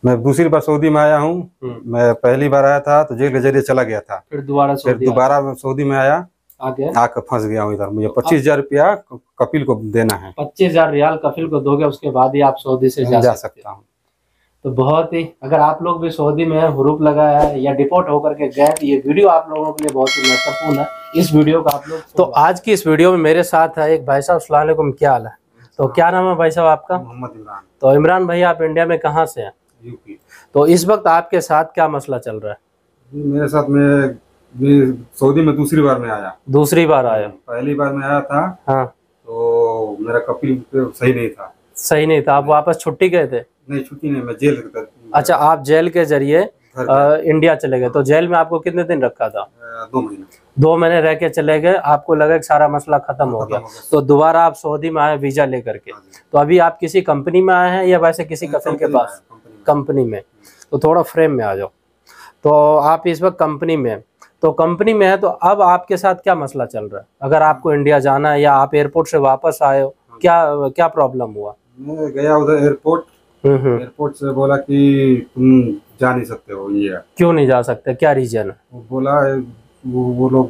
मैं दूसरी बार सऊदी में आया हूँ। मैं पहली बार आया था तो जेल के जरिए चला गया था, फिर दोबारा सऊदी में आया, आकर फंस गया हूँ इधर। मुझे 25,000 रुपया कपिल को देना है। 25,000 रियाल कपिल को दोगे, उसके बाद ही आप सऊदी से जा सकता हूँ। तो बहुत ही, अगर आप लोग भी सऊदी में हुरूप लगाया है या डिपोर्ट होकर के गए तो ये वीडियो आप लोगों के लिए बहुत ही महत्वपूर्ण है। इस वीडियो का आप लोग तो आज की इस वीडियो में मेरे साथ है एक भाई साहब। अस्सलाम वालेकुम, क्या हाल है? तो क्या नाम है भाई साहब आपका? मोहम्मद इमरान। तो इमरान भाई, आप इंडिया में कहाँ से हैं? यूपी। तो इस वक्त आपके साथ क्या मसला चल रहा है? मेरे साथ में सऊदी में दूसरी बार में आया। दूसरी बार आया? पहली बार में आया था हाँ, तो मेरा कपिल सही नहीं था। सही नहीं था? आप वापस छुट्टी गए थे? नहीं, छुट्टी नहीं, मैं जेल। अच्छा, आप जेल के जरिए इंडिया चले गए। तो जेल में आपको कितने दिन रखा था? 2 महीने। 2 महीने रह के चले गए, आपको लगा कि सारा मसला खत्म हो गया, तो दोबारा आप सऊदी में आए वीजा लेकर के। तो अभी आप किसी कंपनी में आए हैं या वैसे किसी कफिल के पास? कंपनी में। तो थोड़ा फ्रेम में आ जाओ। तो आप इस वक्त कंपनी में, तो कंपनी में है, तो अब आपके साथ क्या मसला चल रहा है? अगर आपको इंडिया जाना है या आप एयरपोर्ट से वापस आए हो, क्या प्रॉब्लम हुआ? मैं गया उधर एयरपोर्ट से बोला कि तुम जा नहीं सकते हो। ये क्यों नहीं जा सकते, क्या रीजन है? वो बोला, वो लोग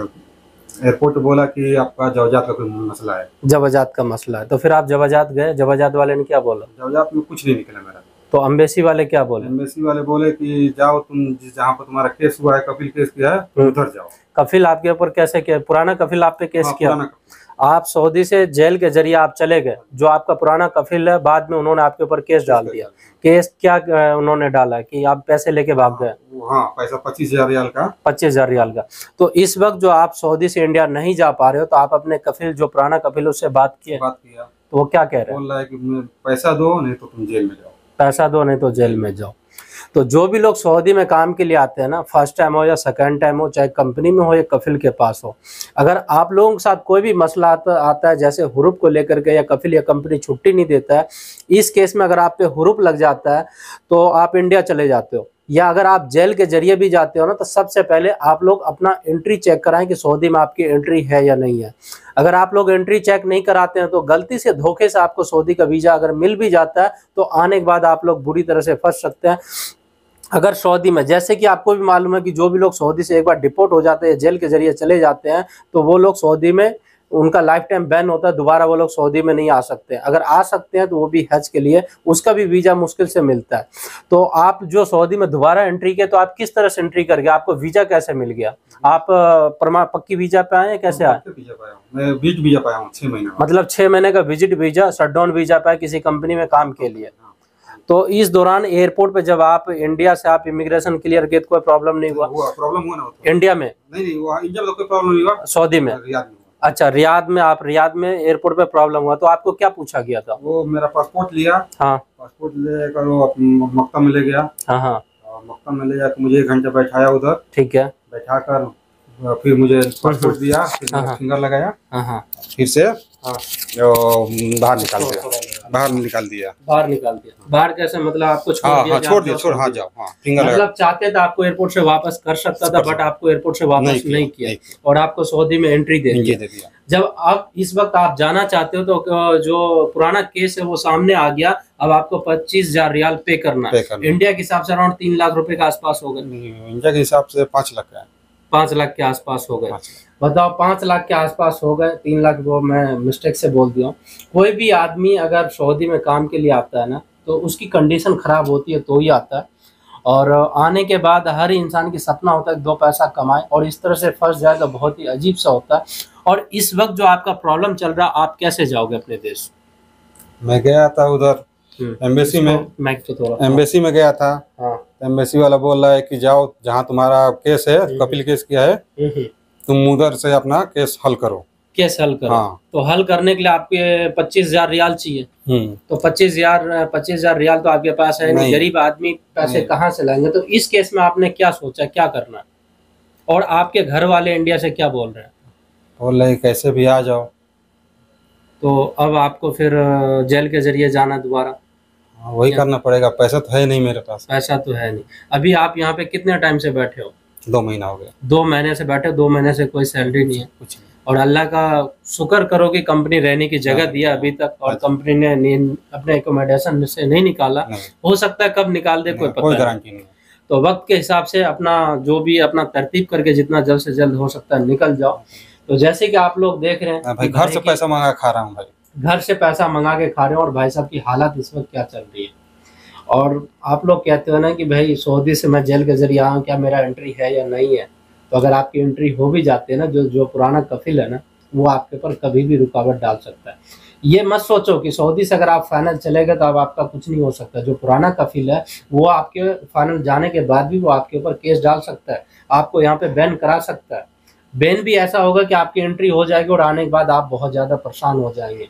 एयरपोर्ट बोला कि आपका जवाजात का कोई मसला है। जवाजात का मसला है? तो फिर आप जवाजात गए, जवाजात वाले ने क्या बोला? जवाजात में कुछ नहीं निकला मेरा। तो एम्बेसी वाले क्या बोले? एम्बेसी वाले बोले कि जाओ तुम जहाँ पर तुम्हारा केस हुआ है, कपिल केस किया है, उधर जाओ। कफिल आपके ऊपर कैसे किया? पुराना कफिल आप पे केस किया? आप सऊदी से जेल के जरिए आप चले गए, जो आपका पुराना कफिल है, बाद में उन्होंने आपके ऊपर केस डाल दिया। केस क्या उन्होंने डाला कि आप पैसे लेके भाग गए? हाँ, पैसा 25,000 रियाल का। 25,000 रियाल का। तो इस वक्त जो आप सऊदी से इंडिया नहीं जा पा रहे हो, तो आप अपने कफिल, जो पुराना कफिल, उससे बात किया? तो वो क्या कह रहे हैं? बोल रहा है कि पैसा दो नहीं तो तुम जेल में जाओ। पैसा दो नहीं तो जेल में जाओ। तो जो भी लोग सऊदी में काम के लिए आते हैं ना, फर्स्ट टाइम हो या सेकंड टाइम हो, चाहे कंपनी में हो या कफिल के पास हो, अगर आप लोगों के साथ कोई भी मसला आता है, जैसे हुरूप को लेकर के, या कफिल या कंपनी छुट्टी नहीं देता है, इस केस में अगर आप पे हुरूप लग जाता है तो आप इंडिया चले जाते हो, या अगर आप जेल के जरिए भी जाते हो ना, तो सबसे पहले आप लोग अपना एंट्री चेक कराएं कि सऊदी में आपकी एंट्री है या नहीं है। अगर आप लोग एंट्री चेक नहीं कराते हैं तो गलती से, धोखे से आपको सऊदी का वीज़ा अगर मिल भी जाता है तो आने के बाद आप लोग बुरी तरह से फंस सकते हैं। अगर सऊदी में, जैसे कि आपको भी मालूम है कि जो भी लोग सऊदी से एक बार डिपोर्ट हो जाते हैं, जेल के जरिए चले जाते हैं, तो वो लोग सऊदी में, उनका लाइफ टाइम बैन होता है, दोबारा वो लोग सऊदी में नहीं आ सकते हैं। अगर आ सकते हैं तो वो भी हज के लिए, उसका भी वीज़ा मुश्किल से मिलता है। तो आप जो सऊदी में दोबारा एंट्री किए, तो आप किस तरह से एंट्री कर गए? आपको वीज़ा कैसे मिल गया? आप पक्की वीज़ा पे आए, कैसे आए? मैं विजिट वीजा पाया हूँ 6 महीने, मतलब 6 महीने का विजिट वीज़ा, शटडाउन वीज़ा पाया किसी कंपनी में काम के लिए। तो इस दौरान एयरपोर्ट पे जब आप इंडिया से आप इमिग्रेशन क्लियर किए तो कोई प्रॉब्लम नहीं हुआ? प्रॉब्लम हुआ ना इंडिया में? नहीं हुआ, इंडिया में कोई प्रॉब्लम नहीं हुआ। सऊदी में? रियाद में। अच्छा, रियाद में। आप रियाद में एयरपोर्ट पे प्रॉब्लम हुआ, तो आपको क्या पूछा गया था? वो मेरा पासपोर्ट लिया। हाँ, पासपोर्ट लेकर वो मक्का में ले गया। हाँ, मक्का में ले जाकर मुझे 1 घंटा बैठाया उधर। ठीक है। बैठा कर फिर मुझे पासपोर्ट दिया, फिर फिंगर लगाया, फिर से बाहर निकाल दिया। बाहर कैसे? मतलब आपको छोड़ दिया। हाँ, जाओ। फिंगर मतलब चाहते थे आपको एयरपोर्ट से वापस कर सकता था, बट आपको एयरपोर्ट से वापस नहीं किया, और आपको सऊदी में एंट्री दे दिया। जब आप इस वक्त आप जाना चाहते हो तो जो पुराना केस है वो सामने आ गया, अब आपको 25,000 रियाल पे करना है। इंडिया के हिसाब से अराउंड 3 लाख रुपए के आसपास हो गए। इंडिया के हिसाब से 5 लाख का है। 5 लाख के आसपास हो गए। बताओ, 5 लाख के आसपास हो गए। 3 लाख वो मैं मिस्टेक से बोल दिया। कोई भी आदमी अगर सऊदी में काम के लिए आता है ना, तो उसकी कंडीशन खराब होती है तो ही आता है, और आने के बाद हर इंसान की सपना होता है 2 पैसा कमाए, और इस तरह से फंस जाए तो बहुत ही अजीब सा होता है। और इस वक्त जो आपका प्रॉब्लम चल रहा है, आप कैसे जाओगे अपने देश? मैं गया था उधर एम्बेसी में, एम्बेसी में गया था। एम्बेसी वाला बोल रहा है कि जाओ जहाँ तुम्हारा केस है, कपिल केस किया है, तुम उधर से अपना केस हल करो। केस हल करो। हाँ। तो हल करने के लिए आपके 25,000 रियाल चाहिए। तो 25,000 रियाल तो आपके पास है नहीं, गरीब आदमी पैसे कहाँ से लाएंगे? तो इस केस में आपने क्या सोचा, क्या करना है? और आपके घर वाले इंडिया से क्या बोल रहे हैं? बोल रहे कैसे भी आ जाओ। तो अब आपको फिर जेल के जरिए जाना दोबारा? वही करना पड़ेगा, पैसा तो है नहीं मेरे पास। पैसा तो है नहीं। अभी आप यहाँ पे कितने टाइम से बैठे हो? 2 महीना हो गया। 2 महीने से बैठे? 2 महीने से कोई सैलरी नहीं है? कुछ नहीं। और अल्लाह का शुक्र करो कि कंपनी रहने की जगह दिया अभी तक, और कंपनी ने अपने एकोमोडेशन से नहीं निकाला। हो सकता है कब निकाल दे, कोई गारंटी नहीं। तो वक्त के हिसाब से अपना जो भी अपना तरतीब करके जितना जल्द से जल्द हो सकता है निकल जाओ। तो जैसे कि आप लोग देख रहे हैं भाई, घर से पैसा मंगा खा रहा हूँ भाई, घर से पैसा मंगा के खा रहे हो, और भाई साहब की हालत इस वक्त क्या चल रही है। और आप लोग कहते हो ना कि भाई सऊदी से मैं जेल के जरिए आऊँ, क्या मेरा एंट्री है या नहीं है। तो अगर आपकी एंट्री हो भी जाती है ना, जो पुराना कफिल है ना, वो आपके ऊपर कभी भी रुकावट डाल सकता है। ये मत सोचो कि सऊदी से अगर आप फाइनल चले गए तो अब आपका कुछ नहीं हो सकता। जो पुराना कफिल है वो आपके फाइनल जाने के बाद भी वो आपके ऊपर केस डाल सकता है, आपको यहाँ पे बैन करा सकता है। बैन भी ऐसा होगा कि आपकी एंट्री हो जाएगी और आने के बाद आप बहुत ज़्यादा परेशान हो जाएंगे।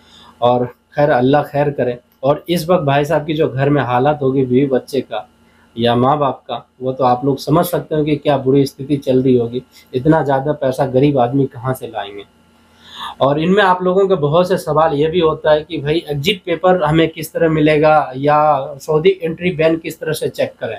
और खैर अल्लाह खैर करे। और इस वक्त भाई साहब की जो घर में हालत होगी बीवी बच्चे का या माँ बाप का, वो तो आप लोग समझ सकते हो कि क्या बुरी स्थिति चल रही होगी। इतना ज़्यादा पैसा गरीब आदमी कहाँ से लाएंगे। और इनमें आप लोगों के बहुत से सवाल ये भी होता है कि भाई एग्जिट पेपर हमें किस तरह मिलेगा, या सऊदी एंट्री बैन किस तरह से चेक करें।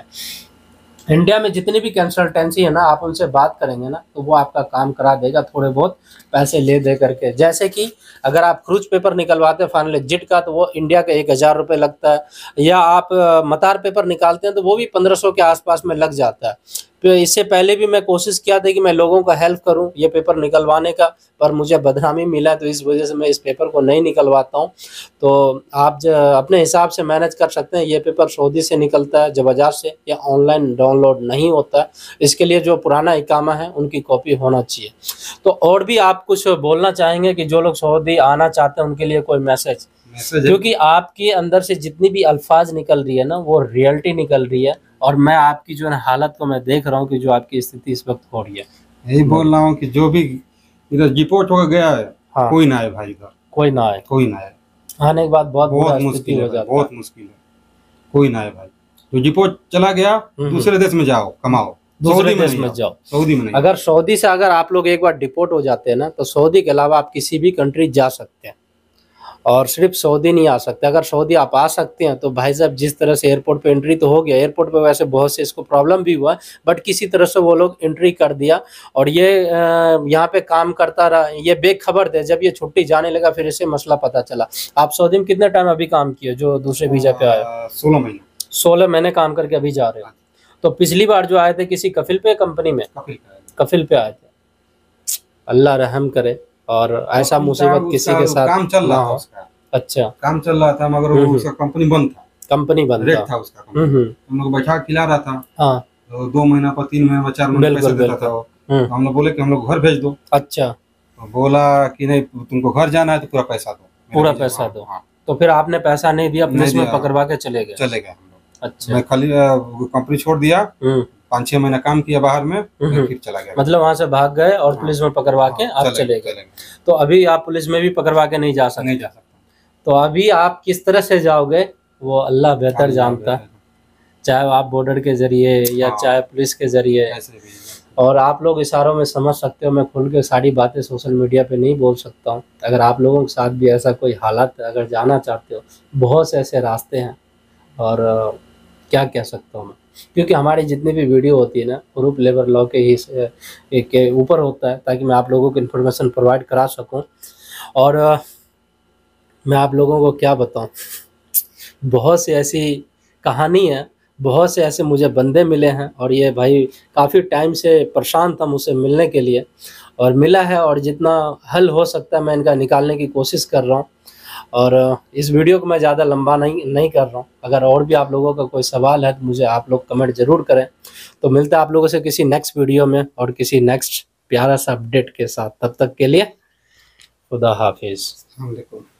इंडिया में जितनी भी कंसल्टेंसी है ना, आप उनसे बात करेंगे ना तो वो आपका काम करा देगा, थोड़े बहुत पैसे ले दे करके। जैसे कि अगर आप क्रूज पेपर निकलवाते हैं फाइनल एग्जिट का, तो वो इंडिया का 1000 रुपये लगता है, या आप मतार पेपर निकालते हैं तो वो भी 1500 के आसपास में लग जाता है। तो इससे पहले भी मैं कोशिश किया था कि मैं लोगों का हेल्प करूं ये पेपर निकलवाने का, पर मुझे बदनामी मिला, तो इस वजह से मैं इस पेपर को नहीं निकलवाता हूं। तो आप अपने हिसाब से मैनेज कर सकते हैं। ये पेपर सऊदी से निकलता है, जब बाजार से, या ऑनलाइन डाउनलोड नहीं होता है। इसके लिए जो पुराना इकामा है उनकी कॉपी होना चाहिए। तो और भी आप कुछ बोलना चाहेंगे कि जो लोग सऊदी आना चाहते हैं उनके लिए कोई मैसेज? क्योंकि आपके अंदर से जितनी भी अल्फाज निकल रही है ना, वो रियलिटी निकल रही है। और मैं आपकी जो है हालत को मैं देख रहा हूँ कि जो आपकी स्थिति इस वक्त हो रही है। यही बोल रहा हूँ कि जो भी इधर डिपोर्ट हो गया है, हाँ, कोई ना आए भाई, इधर कोई ना आए, कोई ना आए। आने के बाद बहुत मुश्किल हो जाता है, बहुत मुश्किल है। कोई ना आए भाई, जो डिपोर्ट चला गया दूसरे देश में जाओ, कमाओ, दूसरे देश में जाओ, सऊदी में नहीं। अगर सऊदी से अगर आप लोग एक बार डिपोर्ट हो जाते हैं ना, तो सऊदी के अलावा आप किसी भी कंट्री जा सकते हैं, और सिर्फ सऊदी नहीं आ सकते। अगर सऊदी आप आ सकते हैं तो भाई साहब जिस तरह से एयरपोर्ट पे एंट्री तो हो गया, एयरपोर्ट पे वैसे बहुत से इसको प्रॉब्लम भी हुआ, बट किसी तरह से वो लोग एंट्री कर दिया, और ये यहाँ पे काम करता रहा। ये बेखबर थे, जब ये छुट्टी जाने लगा फिर इसे मसला पता चला। आप सऊदी में कितने टाइम अभी काम किए जो दूसरे वीजा पे आए? 16 महीने। 16 महीने काम करके अभी जा रहे हो। तो पिछली बार जो आए थे किसी कफिल पे, कंपनी में कफिल पे आए थे। अल्लाह रहम करे, और ऐसा मुसीबत किसी के साथ काम चल रहा था उसका। अच्छा, काम चल रहा था, मगर उसका कंपनी बंद था, कंपनी बंद था उसका। हम लोग बैठा खिला रहा था, हाँ, तो 2 महीना पर 3 महीना पर 4 महीने पैसे देता था। तो हम लोग बोले कि हम लोग घर भेज दो। अच्छा, तो बोला कि नहीं, तुमको घर जाना है तो पूरा पैसा दो, पूरा पैसा दो। तो फिर आपने पैसा नहीं दिया, पुलिस में पकड़वा के चले गए? चले गए हम लोग। अच्छा, मैं खाली कंपनी छोड़ दिया, 5-6 महीना काम किया बाहर में, फिर चला गया। मतलब वहाँ से भाग गए और पुलिस में पकड़वा के आप चले गए। तो अभी आप पुलिस में भी पकड़वा के नहीं जा सकते? नहीं जा सकता। तो अभी आप किस तरह से जाओगे वो अल्लाह बेहतर जानता है, चाहे आप बॉर्डर के जरिए या चाहे पुलिस के जरिए। और आप लोग इशारों में समझ सकते हो, मैं खुल के सारी बातें सोशल मीडिया पे नहीं बोल सकता हूँ। अगर आप लोगों के साथ भी ऐसा कोई हालत, अगर जाना चाहते हो, बहुत से ऐसे रास्ते हैं, और क्या कह सकता हूँ मैं, क्योंकि हमारी जितनी भी वीडियो होती है ना, ग्रुप लेबर लॉ के ही के ऊपर होता है, ताकि मैं आप लोगों को इन्फॉर्मेशन प्रोवाइड करा सकूं। और मैं आप लोगों को क्या बताऊं, बहुत सी ऐसी कहानी है, बहुत से ऐसे मुझे बंदे मिले हैं, और ये भाई काफ़ी टाइम से परेशान था मुझसे मिलने के लिए, और मिला है, और जितना हल हो सकता है मैं इनका निकालने की कोशिश कर रहा हूँ। और इस वीडियो को मैं ज़्यादा लंबा नहीं कर रहा हूँ। अगर और भी आप लोगों का कोई सवाल है तो मुझे आप लोग कमेंट ज़रूर करें। तो मिलता है आप लोगों से किसी नेक्स्ट वीडियो में और किसी नेक्स्ट प्यारा सा अपडेट के साथ। तब तक के लिए खुदा हाफिज़।